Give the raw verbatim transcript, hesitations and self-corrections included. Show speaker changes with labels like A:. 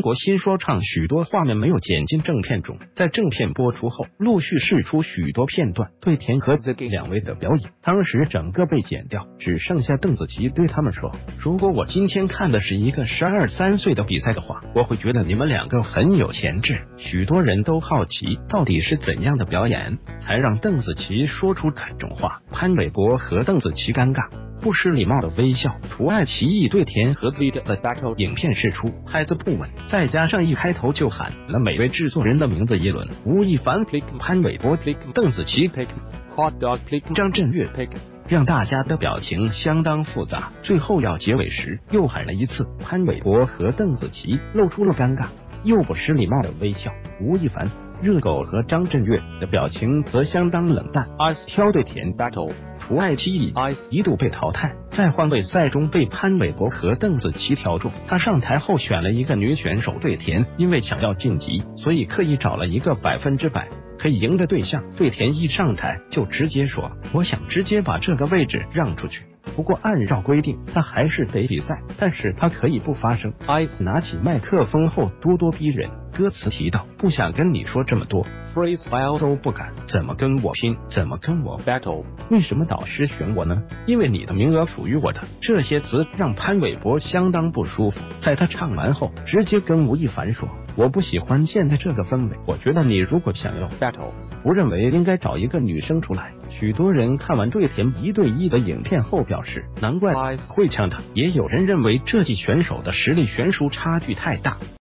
A: 国新说唱许多画面没有剪进正片中，在正片播出后，陆续释出许多片段对田和 Z G 两位的表演，当时整个被剪掉，只剩下邓紫棋对他们说：“如果我今天看的是一个十二三岁的比赛的话，我会觉得你们两个很有潜质。”许多人都好奇，到底是怎样的表演才让邓紫棋说出这种话？潘玮柏和邓紫棋尴尬不失礼貌的微笑，图爱奇艺对田和 Z 的 battle 影片释出，拍子不稳，再加上一开头就喊了每位制作人的名字一轮，吴亦凡 pick 潘玮柏 pick 邓紫棋 pick hot dog pick 张震岳 pick， 让大家的表情相当复杂。最后要结尾时又喊了一次，潘玮柏和邓紫棋露出了尴尬又不失礼貌的微笑，吴亦凡、热狗和张震岳的表情则相当冷淡。Ice 挑对田 battle。图爱奇艺 Ice 一度被淘汰，在换位赛中被潘玮柏和邓紫棋挑中。他上台后选了一个女选手对田，因为想要晋级，所以刻意找了一个百分之百可以赢的对象。对田一上台就直接说：“我想直接把这个位置让出去。”不过按照规定，他还是得比赛，但是他可以不发声。Ice 拿起麦克风后咄咄逼人，歌词提到：“不想跟你说这么多 ，freestyle 都不敢，怎么跟我拼？怎么跟我 battle？ 为什么导师选我呢？因为你的名额属于我的。”这些词让潘玮柏相当不舒服，在他唱完后，直接跟吴亦凡说：“我不喜欢现在这个氛围，我觉得你如果想要 battle， 不认为应该找一个女生出来。”许多人看完对田一对一的影片后表示，难怪会唱的，也有人认为这季选手的实力悬殊差距太大。